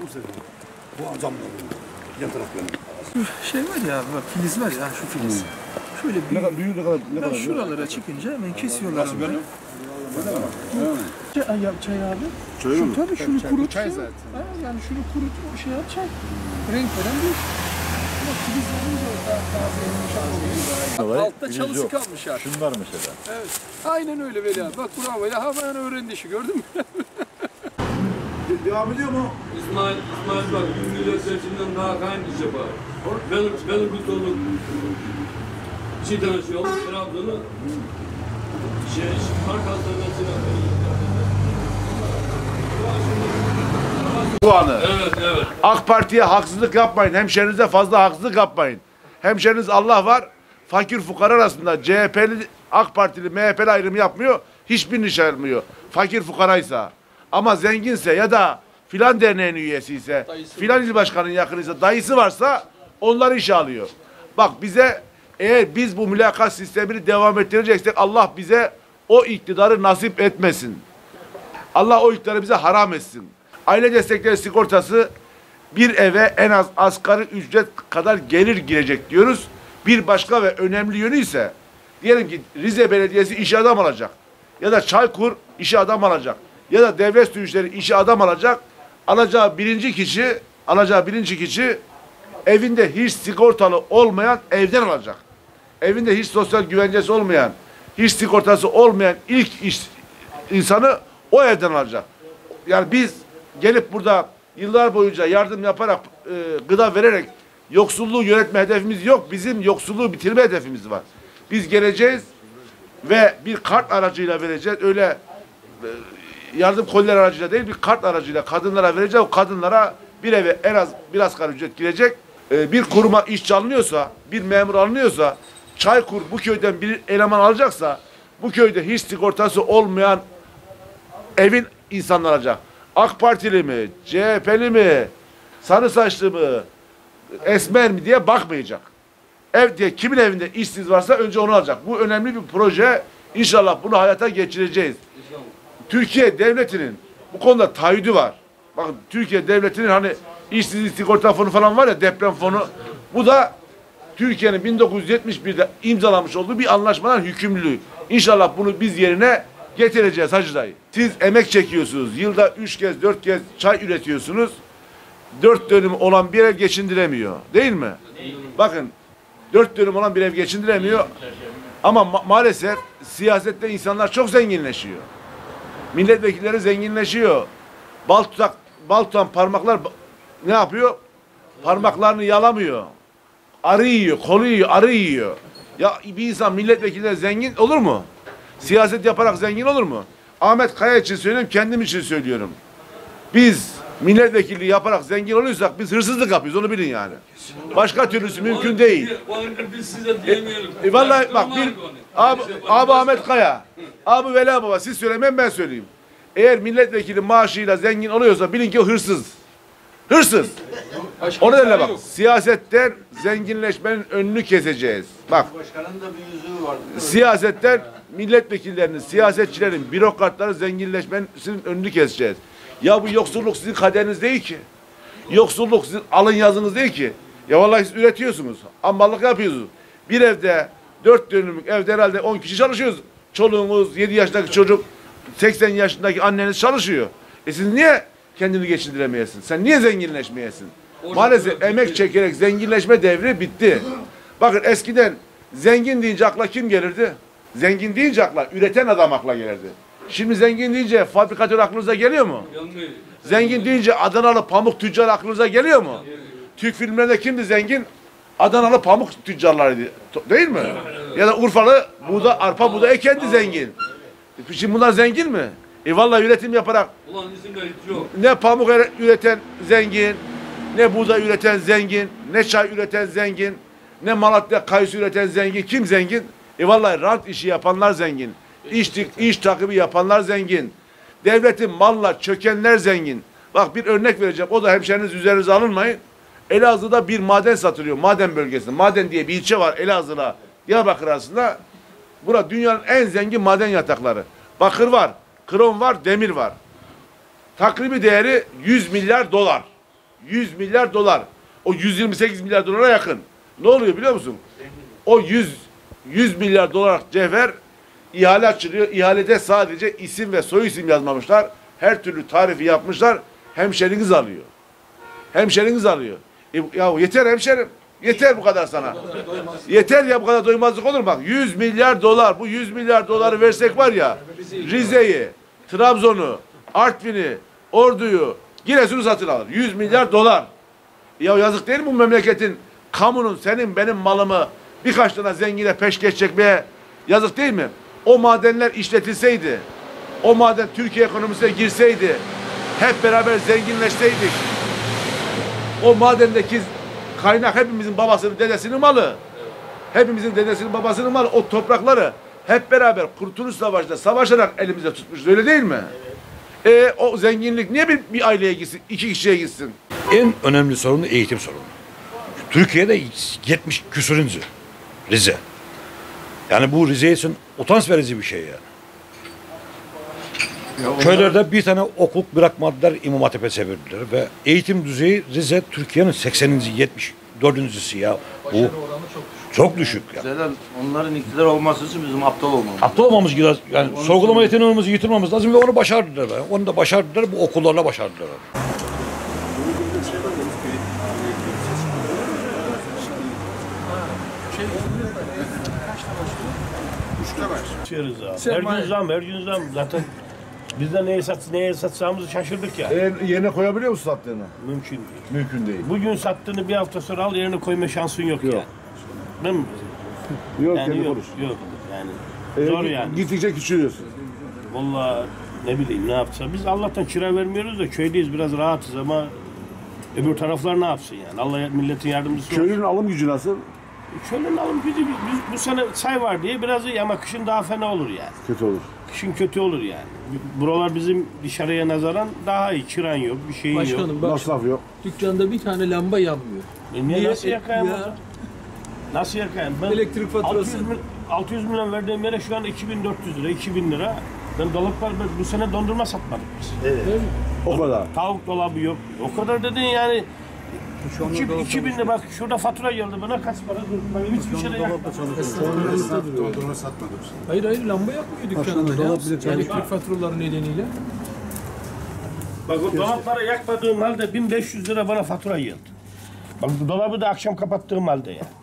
Bu adamlar yan taraflarına. Şey var ya, bak filiz var ya, şu filiz. Şöyle büyük, ne kadar şuralara çıkınca hemen kesiyorlar onu. Çay abi. Çay mı? Tabii şunu kurut. Çay zaten. Yani şunu kurut, o şey yap, çay. Renk veren bir. Ama filiz olunca daha yumuşak oluyor. Altta çalısı kalmış yani. Şunlar mesela. Evet. Aynen öyle Veli abi. Bak bravo ya, hemen öğrendi işi, gördün mü? Devam ediyor mu? İsmail bak, Güngör seçimden daha kayn iş yapar. Benim bir torunum bir tane şey olmuş, Trabzon'u park hastanesine Bu anı. Evet. AK Parti'ye haksızlık yapmayın. Hemşerinize fazla haksızlık yapmayın. Hemşeriniz Allah var. Fakir fukara arasında CHP'li, AK Partili, MHP'li ayrımı yapmıyor. Hiçbirini şey yapmıyor. Fakir fukaraysa. Ama zenginse ya da filan derneğin üyesiyse, filan il başkanının yakınıysa, dayısı varsa onları işe alıyor. Bak bize, eğer biz bu mülakat sistemini devam ettireceksek Allah bize o iktidarı nasip etmesin. Allah o iktidarı bize haram etsin. Aile destekleri sigortası bir eve en az asgari ücret kadar gelir girecek diyoruz. Bir başka ve önemli yönü ise diyelim ki Rize Belediyesi işe adam alacak. Ya da Çaykur işe adam alacak. Ya da devlet su işleri işe adam alacak. Alacağı birinci kişi evinde hiç sigortalı olmayan evden alacak. Evinde hiç sosyal güvencesi olmayan, hiç sigortası olmayan ilk insanı o evden alacak. Yani biz gelip burada yıllar boyunca yardım yaparak, gıda vererek yoksulluğu yönetme hedefimiz yok. Bizim yoksulluğu bitirme hedefimiz var. Biz geleceğiz ve bir kart aracıyla vereceğiz. Öyle yardım koliler aracıyla değil, bir kart aracıyla kadınlara vereceğiz. O kadınlara bir eve en az bir asgari ücret girecek. Bir kuruma işçi alınıyorsa, bir memur alınıyorsa, Çaykur bu köyden bir eleman alacaksa, bu köyde hiç sigortası olmayan evin insanlar alacak. AK Partili mi, CHP'li mi, sarı saçlı mı, esmer mi diye bakmayacak. Ev diye kimin evinde işsiz varsa önce onu alacak. Bu önemli bir proje. İnşallah bunu hayata geçireceğiz. Türkiye devletinin bu konuda taahhüdü var. Bakın Türkiye devletinin hani işsizlik sigorta fonu falan var ya, deprem fonu. Bu da Türkiye'nin 1971'de imzalamış olduğu bir anlaşmadan hükümlülüğü. İnşallah bunu biz yerine getireceğiz Hacı dayı. Siz emek çekiyorsunuz. Yılda 3 kez 4 kez çay üretiyorsunuz. 4 dönüm olan bir ev geçindiremiyor. Değil mi? Bakın 4 dönüm olan bir ev geçindiremiyor. Ama maalesef siyasette insanlar çok zenginleşiyor. Milletvekilleri zenginleşiyor. Bal tutan parmaklar ne yapıyor? Parmaklarını yalamıyor. Arı yiyor, kolu yiyor, arı yiyor. Ya bir insan milletvekilleri zengin olur mu? Siyaset yaparak zengin olur mu? Ahmet Kaya için söylüyorum, kendim için söylüyorum. Biz milletvekilliği yaparak zengin oluyorsak biz hırsızlık yapıyoruz, onu bilin yani. Başka türlüsü mümkün değil. Biz size diyemeyelim. Vallahi bak abi Ahmet Kaya, abi Vela Baba, siz söylemem ben söyleyeyim. Eğer milletvekili maaşıyla zengin oluyorsa bilin ki o hırsız. Hırsız. O nedenle bak, siyasetten zenginleşmenin önünü keseceğiz. Bak, Başkanın da bir yüzüğü var. siyasetten milletvekillerinin, siyasetçilerin, bürokratların zenginleşmenin önünü keseceğiz. Ya bu yoksulluk sizin kaderiniz değil ki. Yoksulluk sizin alın yazınız değil ki. Ya vallahi siz üretiyorsunuz. Ambarlık yapıyorsunuz. Bir evde 4 dönümlük evde herhalde 10 kişi çalışıyoruz. Çoluğunuz, 7 yaşındaki çocuk, 80 yaşındaki anneniz çalışıyor. Siz niye kendini geçindiremeyesin? Sen niye zenginleşmeyesin? Maalesef emek çekerek zenginleşme devri bitti. Bakın eskiden zengin deyince akla kim gelirdi? Zengin deyince akla üreten adam akla gelirdi. Şimdi zengin deyince fabrikatör aklınıza geliyor mu? Zengin deyince Adanalı pamuk tüccarı aklınıza geliyor mu? Türk filmlerinde kimdi zengin? Adanalı pamuk tüccarlarıydı. Değil mi? Ya da Urfalı arpa buğday ekendi zengin. Şimdi bunlar zengin mi? Vallahi üretim yaparak ne pamuk üreten zengin, ne buğday üreten zengin, ne çay üreten zengin, ne Malatya kayısı üreten zengin. Kim zengin? Vallahi rant işi yapanlar zengin. İş takımı yapanlar zengin. Devletin malla çökenler zengin. Bak bir örnek vereceğim. O da hemşeriniz üzerinize alınmayın. Elazığ'da bir maden satılıyor. Maden bölgesinde. Maden diye bir ilçe var Elazığ'la Diyarbakır arasında. Burası dünyanın en zengin maden yatakları. Bakır var, krom var, demir var. Takribi değeri 100 milyar dolar. 100 milyar dolar. O 128 milyar dolara yakın. Ne oluyor biliyor musun? O 100 milyar dolar cevher ihale açılıyor. İhalede sadece isim ve soy isim yazmamışlar. Her türlü tarifi yapmışlar. Hemşeriniz alıyor. Hemşeriniz alıyor. Ya yeter hemşerim. Yeter bu kadar sana. Yeter ya, bu kadar doymazlık olur mu? Bak 100 milyar dolar. Bu 100 milyar doları versek var ya, Rize'yi, Trabzon'u, Artvin'i, Ordu'yu, Giresun'u satın alır. 100 milyar dolar. Ya yazık değil mi bu memleketin, kamunun, senin benim malımı birkaç tane zengine peşkeş çekmeye yazık değil mi? O madenler işletilseydi, o maden Türkiye ekonomisine girseydi, hep beraber zenginleşseydik, o madendeki kaynak hepimizin babasının, dedesinin malı. Hepimizin dedesinin, babasının malı. O toprakları hep beraber Kurtuluş Savaşı'nda savaşarak elimizde tutmuşuz. Öyle değil mi? O zenginlik niye bir aileye gitsin, iki kişiye gitsin? En önemli sorun eğitim sorunu. Türkiye'de 70 küsuruncu Rize. Yani bu Rize için utanç verici bir şey yani. Köylerde bir tane okul bırakmadılar, İmam Hatip'e çevirdiler ve eğitim düzeyi Rize Türkiye'nin 80. 74.'sü ya. Bu çok düşük ya. Zaten onların iktidar olması için bizim aptal olmamız. Aptal olmamız lazım. Yani sorgulama yeteneğimizi yitirmemiz lazım ve onu başardılar. Yani. Onu da başardılar, bu okullarla başardılar. Her gün zam. Zaten biz de neye satacağımızı şaşırdık ya. Yerine koyabiliyor musun sattığını? Mümkün değil. Mümkün değil. Bugün sattığını bir hafta sonra al, yerine koyma şansın yok ya. Değil mi? Yok, Yani kendi yok, konuş. yok. Yani zor yani. Gittikçe küçülüyorsun. Vallahi ne bileyim ne yapsa. Biz Allah'tan kira vermiyoruz da köydeyiz, biraz rahatız ama öbür taraflar ne yapsın yani? Allah milletin yardımcısı olsun. Köylünün alım gücü nasıl? Köylünün alım gücü biz bu sene say var diye biraz iyi ama kışın daha fena olur yani. Kötü olur. Kışın kötü olur yani. Buralar bizim dışarıya nazaran daha iyi. Kiran yok, bir şeyin yok. Başkanım bak, Masraf yok. dükkanda bir tane lamba yanmıyor. Niye nasıl yakayım ya? hocam? Nasıl yakayım? Ben Elektrik faturası. 600 milyon verdiğim yere şu an 2400 lira, 2000 lira. Ben dolaplar bu sene dondurma satmadık biz. O kadar. Tavuk dolabı yok. O kadar dedin yani. 2000 lira bak şurada fatura geldi bana kaç para? Ben hiçbir şey de yapmadım. Dondurma satmadım. Hayır lamba yakmıyor dükkanda ya. Elektrik faturaları nedeniyle. Bak o dolapları yakmadığım halde 1500 lira bana fatura geldi. Bak dolabı da akşam kapattığım halde ya.